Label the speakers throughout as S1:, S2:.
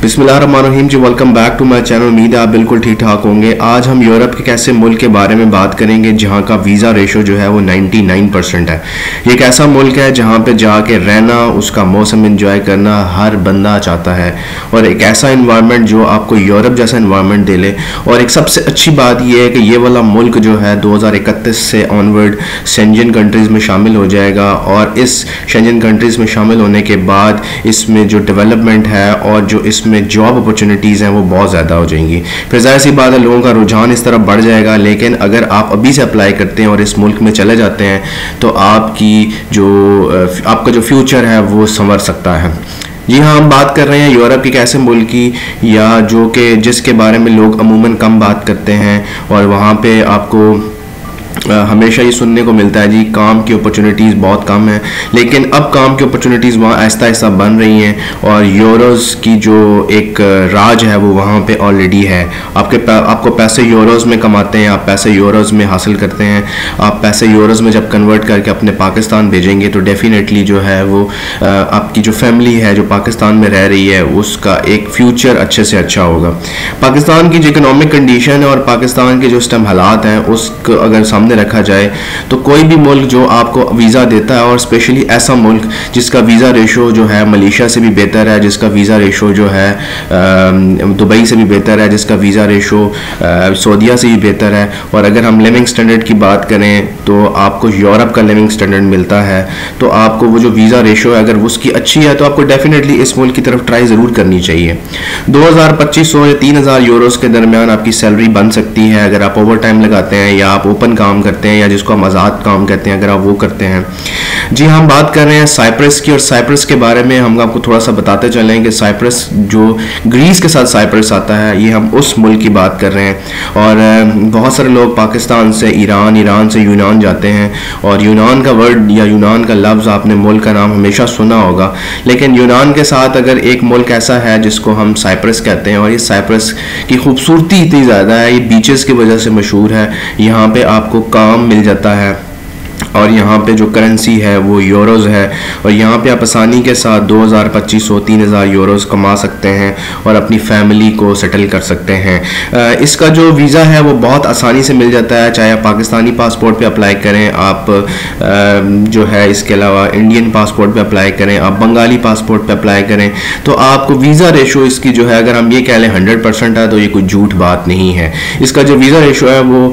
S1: बिस्मिल्लाहिर्रहमानिर्रहीम जी, welcome back to my channel. उम्मीद है आप बिल्कुल ठीक ठाक होंगे। आज हम यूरोप के ऐसे मुल्क के बारे में बात करेंगे जहां का वीज़ा रेशो जो है वो 99% है। ये एक ऐसा मुल्क है जहां पे जाके रहना, उसका मौसम एंजॉय करना हर बंदा चाहता है, और एक ऐसा इन्वायरमेंट जो आपको यूरोप जैसा इन्वायरमेंट दे ले। और एक सबसे अच्छी बात यह है कि ये वाला मुल्क जो है 2031 से ऑनवर्ड शेंजन कंट्रीज़ में शामिल हो जाएगा, और इस शेंजन कंट्रीज़ में शामिल होने के बाद इसमें जो डेवलपमेंट है और जो इसमें जॉब अपॉर्चुनिटीज़ हैं वो बहुत ज़्यादा हो जाएंगी। फिर जाहिर सी बात है लोगों का रुझान इस तरफ बढ़ जाएगा। लेकिन अगर आप अभी से अप्लाई करते हैं और इस मुल्क में चले जाते हैं तो आपका जो फ्यूचर है वो संवर सकता है। जी हाँ, हम बात कर रहे हैं यूरोप के एक ऐसे मुल्क की, या जो कि जिसके बारे में लोग अमूमन कम बात करते हैं, और वहाँ पे आपको हमेशा ये सुनने को मिलता है जी काम की अपॉर्चुनिटीज़ बहुत कम है। लेकिन अब काम की अपॉर्चुनिटीज़ वहाँ आहिस्ता आहिस्ता बन रही हैं, और यूरोज़ की जो एक राज है वो वहाँ पे ऑलरेडी है। आपको पैसे यूरोज़ में कमाते हैं, आप पैसे यूरोज़ में हासिल करते हैं। आप पैसे यूरोज़ में जब कन्वर्ट करके अपने पाकिस्तान भेजेंगे तो डेफिनेटली जो है वो आपकी जो फैमिली है जो पाकिस्तान में रह रही है उसका एक फ्यूचर अच्छे से अच्छा होगा। पाकिस्तान की जो इकोनॉमिक कंडीशन है और पाकिस्तान के जो इस टाइम हालात हैं उसको अगर सामने रखा जाए तो कोई भी मुल्क जो आपको वीज़ा देता है, और स्पेशली ऐसा मुल्क जिसका वीज़ा रेशो जो है मलेशिया से भी बेहतर है, जिसका वीज़ा रेशो जो है दुबई से भी बेहतर है, जिसका वीज़ा रेशो सऊदीया से भी बेहतर है, और अगर हम लिविंग स्टैंडर्ड की बात करें तो आपको यूरोप का लिविंग स्टैंडर्ड मिलता है, तो आपको वो जो वीज़ा रेशो है अगर उसकी अच्छी है तो आपको डेफिनेटली इस मुल्क की तरफ ट्राई ज़रूर करनी चाहिए। 2200 या 3000 यूरोज़ के दरमियान आपकी सैलरी बन सकती है अगर आप ओवर टाइम लगाते हैं, या आप ओपन काम करते हैं, या जिसको हम आज़ाद काम कहते हैं अगर आप वो करते हैं। जी हम बात कर रहे हैं साइप्रस की, और साइप्रस के बारे में हम आपको थोड़ा सा बताते चलें कि साइप्रस जो ग्रीस के साथ साइप्रस आता है, ये हम उस मुल्क की बात कर रहे हैं। और बहुत सारे लोग पाकिस्तान से ईरान, ईरान से यूनान जाते हैं, और यूनान का वर्ड या यूनान का लफ्ज़ आपने मुल्क का नाम हमेशा सुना होगा। लेकिन यूनान के साथ अगर एक मुल्क ऐसा है जिसको हम साइप्रस कहते हैं, और ये साइप्रस की खूबसूरती इतनी ज़्यादा है, ये बीचेस की वजह से मशहूर है। यहाँ पे आपको काम मिल जाता है, और यहाँ पे जो करेंसी है वो यूरोज़ है, और यहाँ पे आप आसानी के साथ 2200-3000 यूरोज़ कमा सकते हैं और अपनी फैमिली को सेटल कर सकते हैं। इसका जो वीज़ा है वो बहुत आसानी से मिल जाता है, चाहे आप पाकिस्तानी पासपोर्ट पे अप्लाई करें, आप जो है इसके अलावा इंडियन पासपोर्ट पे अप्लाई करें, आप बंगाली पासपोर्ट पे अप्लाई करें, तो आपको वीज़ा रेशो इसकी जो है अगर हम ये कह लें 100% है तो ये कोई झूठ बात नहीं है। इसका जो वीज़ा रेशो है वो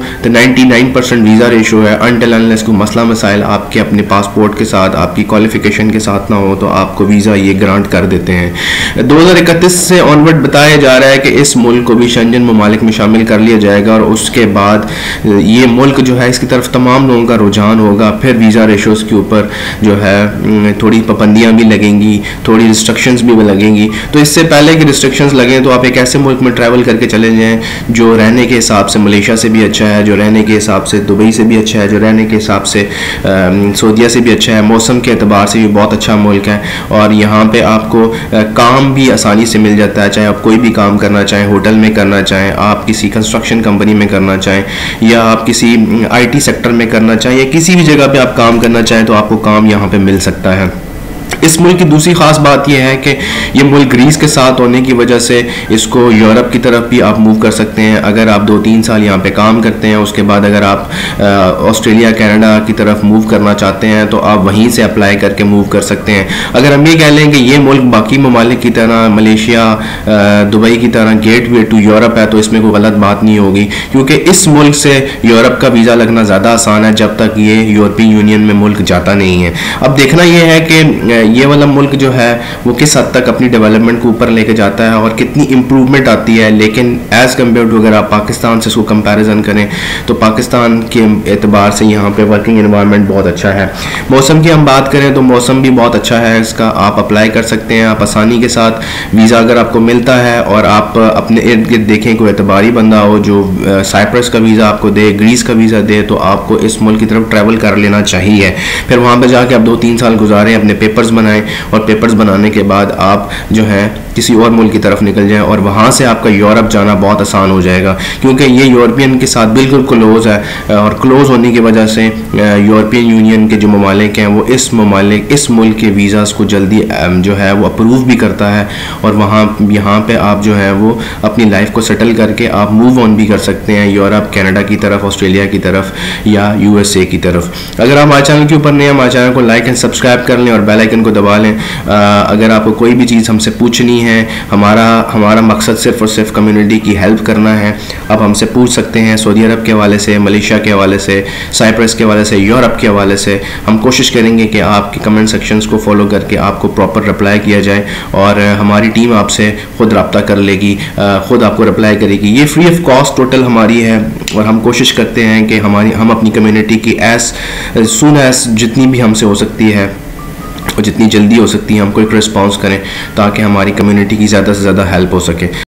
S1: 99% वीज़ा रेशो है। अनटिल अनलेस कोई मसला मसाइल आपके अपने पासपोर्ट के साथ, आपकी क्वालिफिकेशन के साथ ना हो तो आपको वीज़ा ये ग्रांट कर देते हैं। 2031 से ऑनवर्ड बताया जा रहा है कि इस मुल्क को भी शेंजन ममालिक में शामिल कर लिया जाएगा, और उसके बाद ये मुल्क जो है इसकी तरफ तमाम लोगों का रुझान होगा। फिर वीज़ा रेशोज़ के ऊपर जो है थोड़ी पाबंदियाँ भी लगेंगी, थोड़ी रिस्ट्रिक्शंस भी लगेंगी। तो इससे पहले कि रिस्ट्रिक्शंस लगें तो आप एक ऐसे मुल्क में ट्रैवल करके चले जाएँ जो रहने के हिसाब से मलेशिया से भी अच्छा है, जो रहने के हिसाब से दुबई से भी अच्छा है, जो रहने के हिसाब से सऊदीया से भी अच्छा है, मौसम के एतबार से भी बहुत अच्छा मुल्क है। और यहाँ पे आपको काम भी आसानी से मिल जाता है, चाहे आप कोई भी काम करना चाहें, होटल में करना चाहें, आप किसी कंस्ट्रक्शन कंपनी में करना चाहें, या आप किसी IT सेक्टर में करना चाहें, या किसी भी जगह पे आप काम करना चाहें तो आपको काम यहाँ पे मिल सकता है। इस मुल्क की दूसरी ख़ास बात यह है कि ये मुल्क ग्रीस के साथ होने की वजह से इसको यूरोप की तरफ भी आप मूव कर सकते हैं। अगर आप 2-3 साल यहाँ पे काम करते हैं, उसके बाद अगर आप ऑस्ट्रेलिया, कनाडा की तरफ मूव करना चाहते हैं तो आप वहीं से अप्लाई करके मूव कर सकते हैं। अगर हम ये कह लें कि ये मुल्क बाकी ममालिक की तरह, मलेशिया, दुबई की तरह गेट वे टू यूरोप है, तो इसमें कोई गलत बात नहीं होगी, क्योंकि इस मुल्क से यूरोप का वीज़ा लगना ज़्यादा आसान है जब तक ये यूरोपियन यूनियन में मुल्क जाता नहीं है। अब देखना यह है कि ये वाला मुल्क जो है वो किस हद तक अपनी डेवलपमेंट को ऊपर लेके जाता है और कितनी इम्प्रूवमेंट आती है। लेकिन एज़ कम्पेयर टू अगर आप पाकिस्तान से इसको कंपैरिजन करें तो पाकिस्तान के एतबार से यहाँ पे वर्किंग एनवायरनमेंट बहुत अच्छा है। मौसम की हम बात करें तो मौसम भी बहुत अच्छा है इसका, आप अप्लाई कर सकते हैं, आप आसानी के साथ वीज़ा अगर आपको मिलता है, और आप अपने इर्द गिर्द देखें कोई एतबारी बंदा हो जो साइप्रस का वीज़ा आपको दे, ग्रीस का वीज़ा दे, तो आपको इस मुल्क की तरफ ट्रैवल कर लेना चाहिए। फिर वहाँ पर जाके आप 2-3 साल गुजारें, अपने पेपर्स बनाएं और पेपर्स बनाने के बाद आप जो है किसी और मुल्क की तरफ निकल जाएं और वहाँ से आपका यूरोप जाना बहुत आसान हो जाएगा, क्योंकि ये यूरोपियन के साथ बिल्कुल क्लोज है और क्लोज होने की वजह से यूरोपियन यूनियन के जो ममालिक हैं वो इस मुल्क के वीज़ाज़ को जल्दी जो है वो अप्रूव भी करता है और यहाँ पे आप जो है वो अपनी लाइफ को सेटल करके आप मूव ऑन भी कर सकते हैं यूरोप, कनाडा की तरफ, ऑस्ट्रेलिया की तरफ या USA की तरफ। अगर आप हमारे चैनल के ऊपर नए हैं, हमारे चैनल को लाइक एंड सब्सक्राइब कर लें और बेल आइकन को दबा लें। अगर आपको कोई भी चीज़ हमसे पूछनी है, हमारा मकसद सिर्फ और सिर्फ कम्युनिटी की हेल्प करना है, आप हमसे पूछ सकते हैं सऊदी अरब के हवाले से, मलेशिया के हवाले से, साइप्रस के हवाले से, यूरोप के हवाले से। हम कोशिश करेंगे कि आपके कमेंट सेक्शंस को फॉलो करके आपको प्रॉपर रिप्लाई किया जाए और हमारी टीम आपसे खुद रब्ता कर लेगी, खुद आपको रिप्लाई करेगी। ये फ्री ऑफ कॉस्ट टोटल हमारी है और हम कोशिश करते हैं कि हम अपनी कम्युनिटी की एज सून एज जितनी भी हमसे हो सकती है और जितनी जल्दी हो सकती है हम कोई रिस्पॉन्स करें ताकि हमारी कम्युनिटी की ज़्यादा से ज़्यादा हेल्प हो सके।